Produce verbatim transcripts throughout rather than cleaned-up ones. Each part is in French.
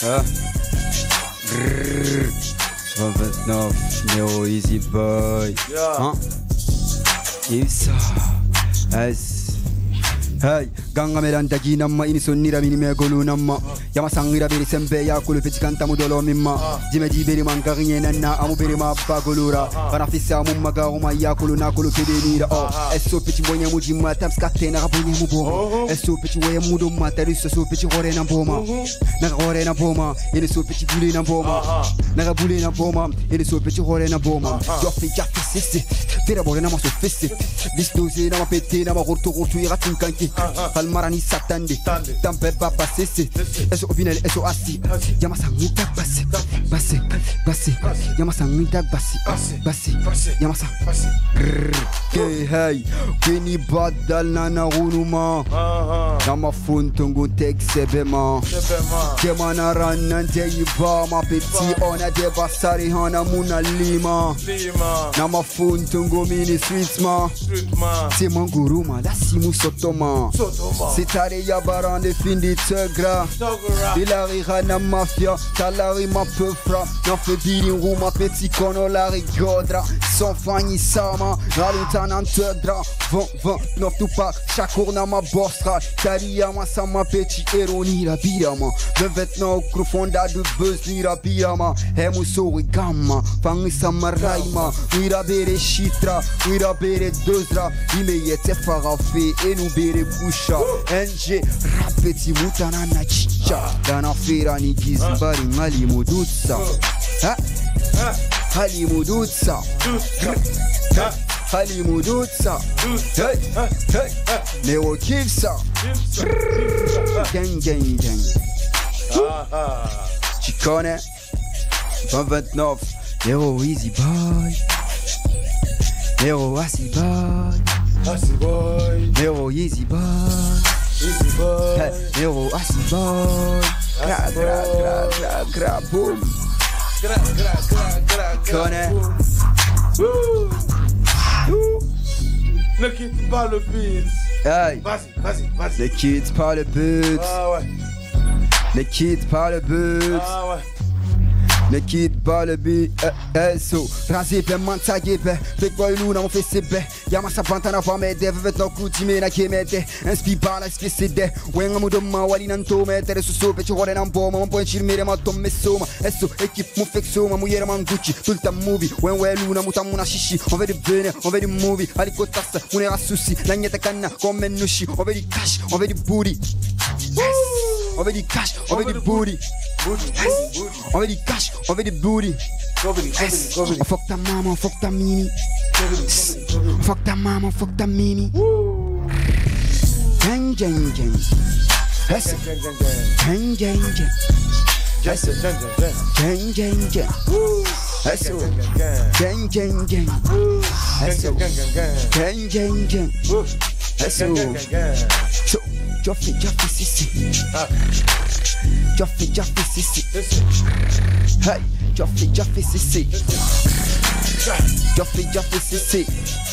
Hein? cent vingt-neuf, Nero Easy Boy. Yeah. Hein? Isa. Yes. Hey, ganga melanta kinamma ini sonnira mini me golu namma yama sangira beri sembe ya kulu peti kanta mudolo mimma jime jiberi mangarinye nanna amu beri mabba golura bana fissa mum maga uma ya kulu na kulu kedenira oh eso peti bonye mujimma taps katena rabonye mu boma eso peti woye mudo matari so peti gore na boma na gore na boma ini so peti buli na boma na buli na boma ini so peti gore na boma yo fi jaffi sisi tira bore na maso fisi vistozi na mapeti na magurtu gurtu iratin kanki Almarani satande Tampe baba sese Eso opinel eso asi Yama sangita basi Basi Basi Yama sangita basi Basi Yama sang Ke hey Kini badal nana runuma Yama funtungu tek sebema Kemana ranan deyiba Ma peti ona deba sari hana muna lima Nama funtungu mini sweet ma Timan guruma la simu sotoma Sitare ya barande findi tegra Ilari rana mafia Talari ma peufra N'en fait bili rouma petit kono la rigodra Sans fanny sama Ralutan tegra Vent vent Nof tout pas Chakour na ma bostra Taria ma sama petit eroni la birama Le vêtement au profonda de buzz ni la birama Hemu sori gamma Fangi sama raima Wira bere shitra Wira bere dozra Ime yete farafe Enu bere pusha N G rapeti mutana na chicha Dana fera ni gizmbari ngali mudutsa Ha Hali mudutsa Hali mudutsa Hey Hey Nero kivsa Gang gang gang Tu connais cent vingt-neuf Nero Easy Boy Nero Assi Boy Assi Boy Nero Easy Boy Easy Boy hey, Nero Assi Boy Gra gra gra gra gra boum Gra gra gra gra gra Connais Ne quitte pas le beat. Hey Vas-y, vas-y, vas-y. Ne quitte pas le but Ah ouais. Ne quitte pas le but Ah ouais. Ne quitte pas le but, eh, eh, so Rasé pe manta gepe Fake boy luna mon fait sebe Yama sa pantana fa mede Vevet no kuti me na kemete Inspi par la skiside Wenga mudoma wali nanto metere Su so pe ci hore nan boma Mon point cirmire ma tomme soma Esso équipe mon fake soma Muyere man Gucci Tout le temps movie Wen we luna muta muna shishi On veut du bene, on veut du movie Aliko tassa, mune rasusi Lagnete canna comme nushi On veut du cash, on veut du booty On veut du cash, on veut du booty On veut du cash, on veut du booty. On fuck ta maman, on fuck ta mimi. On fuck ta maman, on fuck ta mimi. Gang gang gang. Gang gang gang. Gang gang gang. Gang gang gang. Gang gang gang. So, Joffy, Joffy, Sissi. Joffy, Joffy, Sissi. Hey, Joffy, Joffy, Sissi. Joffy, Joffy, Sissi.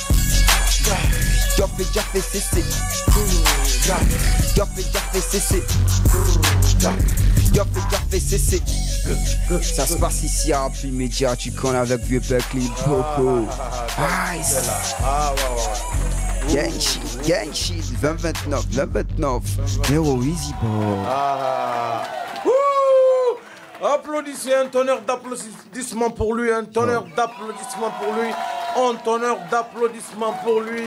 Joffy, Joffy, Sissi. Joffy, Joffy, Sissi. Joffy, Joffy, Sissi. Ça se passe ici à Rap Immédiat, tu connais avec Vieux Beckley, Boko. Ice. Ah ouais ouais. Gang shit, gang shit, vingt vingt-neuf, vingt vingt-neuf, Nero Easy Boy. Ah. Ouh. Applaudissez, un tonnerre d'applaudissements pour lui, un tonnerre d'applaudissements pour lui, un tonnerre d'applaudissements pour lui.